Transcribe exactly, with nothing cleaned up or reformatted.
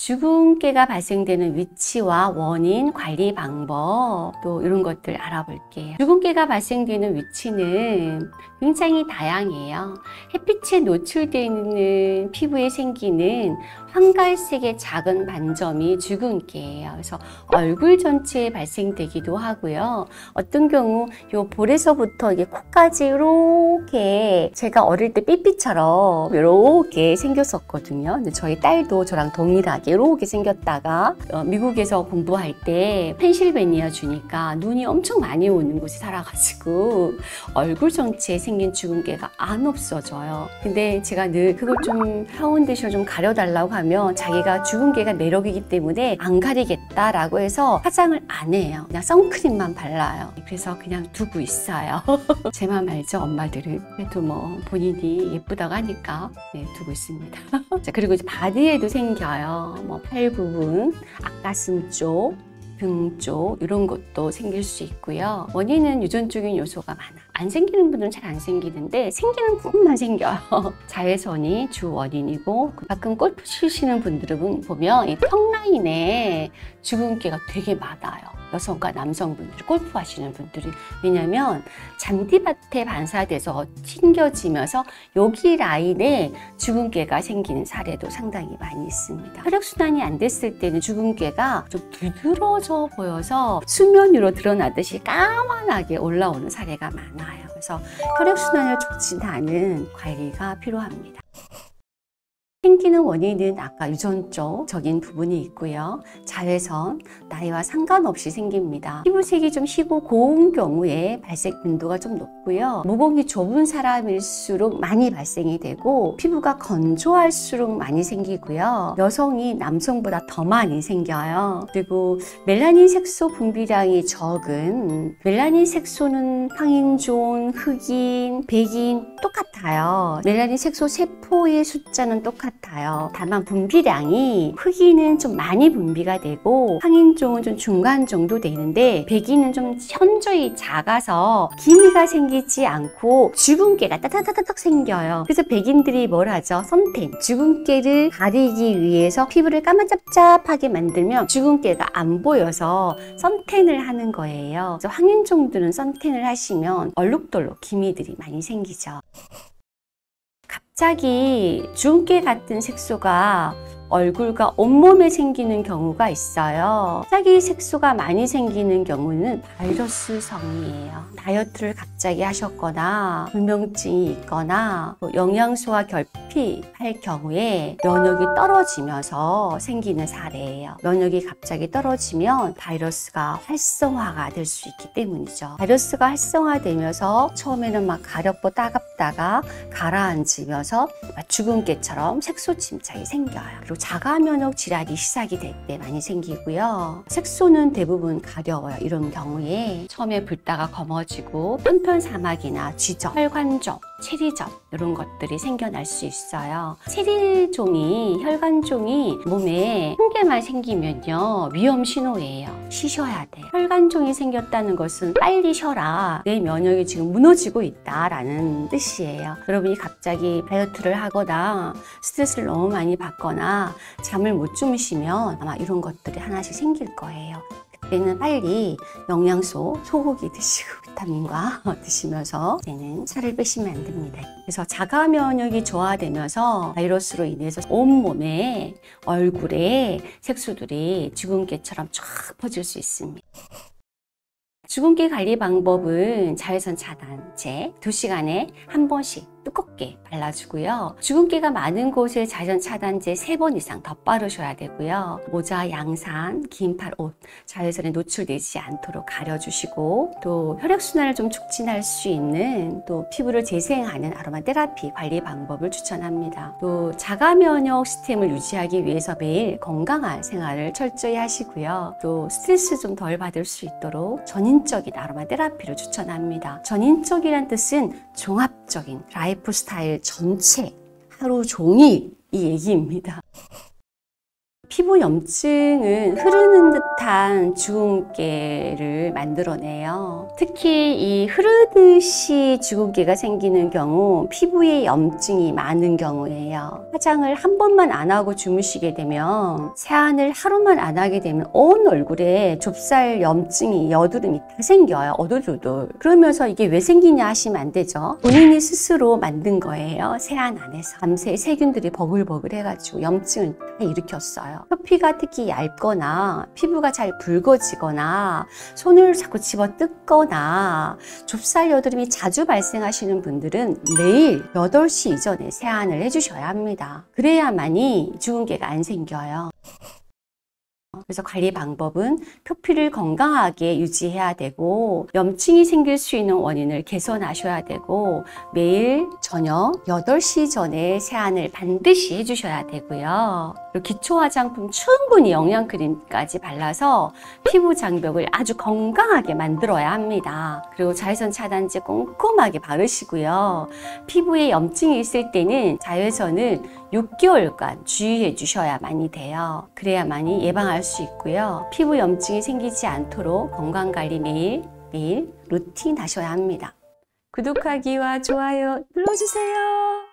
주근깨가 발생되는 위치와 원인, 관리 방법, 또 이런 것들 알아볼게요. 주근깨가 발생되는 위치는 굉장히 다양해요. 햇빛에 노출되어 있는 피부에 생기는 황갈색의 작은 반점이 주근깨예요. 그래서 얼굴 전체에 발생되기도 하고요. 어떤 경우 요 볼에서부터 이게 코까지 이렇게, 제가 어릴 때 삐삐처럼 이렇게 생겼었거든요. 근데 저희 딸도 저랑 동일하게 이렇게 생겼다가 어, 미국에서 공부할 때 펜실베니아 주니까 눈이 엄청 많이 오는 곳에 살아가지고 얼굴 전체에 생긴 주근깨가 안 없어져요. 근데 제가 늘 그걸 좀 파운데이션을 좀 가려달라고 하면 자기가 주근깨가 매력이기 때문에 안 가리겠다라고 해서 화장을 안 해요. 그냥 선크림만 발라요. 그래서 그냥 두고 있어요. 제 맘 알죠, 엄마들은. 그래도 뭐 본인이 예쁘다고 하니까 네, 두고 있습니다. 자, 그리고 이제 바디에도 생겨요. 뭐 팔 부분, 앞가슴 쪽, 등 쪽 이런 것도 생길 수 있고요. 원인은 유전적인 요소가 많아. 안 생기는 분들은 잘 안 생기는데 생기는 부분만 생겨요. 자외선이 주 원인이고, 가끔 골프 치시는 분들은 보면 이 턱 라인에 주근깨가 되게 많아요. 여성과 남성분들, 골프 하시는 분들이. 왜냐면 잔디밭에 반사돼서 튕겨지면서 여기 라인에 주근깨가 생기는 사례도 상당히 많이 있습니다. 혈액순환이 안 됐을 때는 주근깨가 좀 두드러져 보여서 수면 위로 드러나듯이 까만하게 올라오는 사례가 많아요. 그래서 혈액순환을 촉진하는 관리가 필요합니다. 생기는 원인은 아까 유전적인 부분이 있고요. 자외선, 나이와 상관없이 생깁니다. 피부색이 좀 희고 고운 경우에 발생 빈도가 좀 높고요. 모공이 좁은 사람일수록 많이 발생이 되고, 피부가 건조할수록 많이 생기고요. 여성이 남성보다 더 많이 생겨요. 그리고 멜라닌 색소 분비량이 적은, 멜라닌 색소는 황인종, 흑인, 백인 똑같아요. 멜라닌 색소 세포의 숫자는 똑같아요. 같아요. 다만 분비량이 흑인은 좀 많이 분비가 되고 황인종은 좀 중간 정도 되는데 백인은 좀 현저히 작아서 기미가 생기지 않고 주근깨가 따다다닥 생겨요. 그래서 백인들이 뭘 하죠? 선탠. 주근깨를 가리기 위해서 피부를 까만잡잡하게 만들면 주근깨가 안 보여서 선탠을 하는 거예요. 그래서 황인종들은 선탠을 하시면 얼룩덜룩 기미들이 많이 생기죠. 갑자기 주근깨 같은 색소가 얼굴과 온몸에 생기는 경우가 있어요. 갑자기 색소가 많이 생기는 경우는 바이러스성이에요. 다이어트를 갑자기 하셨거나 불면증이 있거나 영양소와 결핍할 경우에 면역이 떨어지면서 생기는 사례예요. 면역이 갑자기 떨어지면 바이러스가 활성화가 될 수 있기 때문이죠. 바이러스가 활성화되면서 처음에는 막 가렵고 따갑다가 가라앉으면서 주근깨처럼 색소 침착이 생겨요. 그리고 자가 면역 질환이 시작이 될 때 많이 생기고요. 색소는 대부분 가려워요. 이런 경우에 처음에 붉다가 검어지고 편편사막이나 쥐점, 혈관종, 체리점 이런 것들이 생겨날 수 있어요. 체리종이, 혈관종이 몸에 한 개만 생기면요 위험 신호예요. 쉬셔야 돼요. 혈관종이 생겼다는 것은 빨리 쉬어라, 내 면역이 지금 무너지고 있다라는 뜻이에요. 여러분이 갑자기 다이어트를 하거나 스트레스를 너무 많이 받거나 잠을 못 주무시면 아마 이런 것들이 하나씩 생길 거예요. 그때는 빨리 영양소, 소고기 드시고 비타민과 드시면서 그때는 살을 빼시면 안 됩니다. 그래서 자가 면역이 저하되면서 바이러스로 인해서 온몸에, 얼굴에 색소들이 주근깨처럼 쫙 퍼질 수 있습니다. 주근깨 관리 방법은 자외선 차단제 두 시간에 한 번씩 두껍게 발라주고요. 주근깨가 많은 곳에 자외선 차단제 세 번 이상 더 바르셔야 되고요. 모자, 양산, 긴팔 옷 자외선에 노출되지 않도록 가려주시고, 또 혈액순환을 좀 촉진할 수 있는 또 피부를 재생하는 아로마 테라피 관리 방법을 추천합니다. 또 자가 면역 시스템을 유지하기 위해서 매일 건강한 생활을 철저히 하시고요. 또 스트레스 좀 덜 받을 수 있도록 전인적인 아로마 테라피를 추천합니다. 전인적이란 뜻은 종합적인 라이프 스타일 전체, 하루 종일 이 얘기입니다. 피부 염증은 흐르는 듯한 주근깨를 만들어내요. 특히 이 흐르듯이 주근깨가 생기는 경우 피부에 염증이 많은 경우예요. 화장을 한 번만 안 하고 주무시게 되면, 세안을 하루만 안 하게 되면 온 얼굴에 좁쌀 염증이, 여드름이 다 생겨요. 어돌도돌. 그러면서 이게 왜 생기냐 하시면 안 되죠. 본인이 스스로 만든 거예요. 세안 안 해서. 밤새 세균들이 버글버글 해가지고 염증을 다 일으켰어요. 표피가 특히 얇거나 피부가 잘 붉어지거나 손을 자꾸 집어 뜯거나 좁쌀 여드름이 자주 발생하시는 분들은 매일 여덟 시 이전에 세안을 해주셔야 합니다. 그래야만이 주근깨가 안 생겨요. 그래서 관리 방법은 표피를 건강하게 유지해야 되고, 염증이 생길 수 있는 원인을 개선하셔야 되고, 매일 저녁 여덟 시 전에 세안을 반드시 해주셔야 되고요. 그리고 기초 화장품 충분히 영양크림까지 발라서 피부 장벽을 아주 건강하게 만들어야 합니다. 그리고 자외선 차단제 꼼꼼하게 바르시고요. 피부에 염증이 있을 때는 자외선을 육 개월간 주의해 주셔야만이 돼요. 그래야만이 예방할 수 있고요. 피부 염증이 생기지 않도록 건강관리 매일 매일 루틴 하셔야 합니다. 구독하기와 좋아요 눌러주세요.